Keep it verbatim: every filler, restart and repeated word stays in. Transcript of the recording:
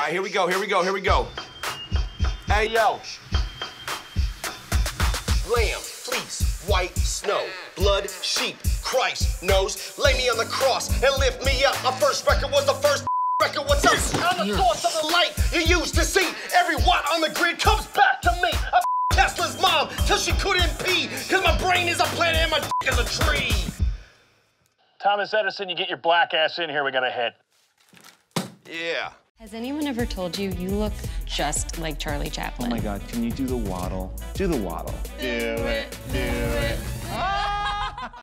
right, here we go, here we go, here we go. Hey, yo. Lamb, fleece, white snow, blood, sheep, Christ knows. Lay me on the cross and lift me up. My first record was the first record. What's up? I'm the source of the light you used to see. Every watt on the grid comes back to me. I Tesla's mom till she couldn't pee. Cause my brain is a planet and my dick is a tree. Thomas Edison, you get your black ass in here. We got a hit. Yeah. Has anyone ever told you you look just like Charlie Chaplin? Oh my God, can you do the waddle? Do the waddle. Do it.